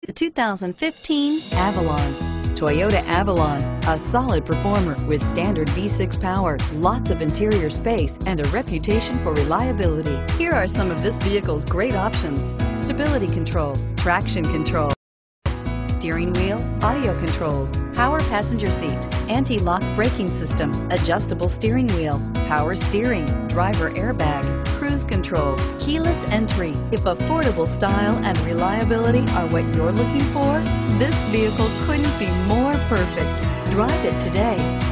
The 2015 Avalon. Toyota Avalon, a solid performer with standard V6 power, lots of interior space, and a reputation for reliability. Here are some of this vehicle's great options: stability control, traction control, steering wheel audio controls, power passenger seat, anti-lock braking system, adjustable steering wheel, power steering, driver airbag, cruise control, keyless entry. If affordable style and reliability are what you're looking for, this vehicle couldn't be more perfect. Drive it today.